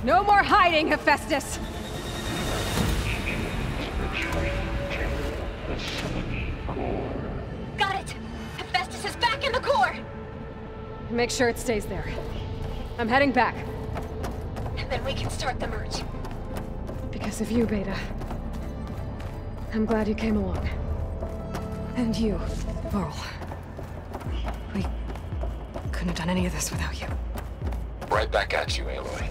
No more hiding, Hephaestus! Got it! Hephaestus is back in the core! Make sure it stays there. I'm heading back. And then we can start the merge. Because of you, Beta. I'm glad you came along. And you, Varl. We couldn't have done any of this without you. Right back at you, Aloy.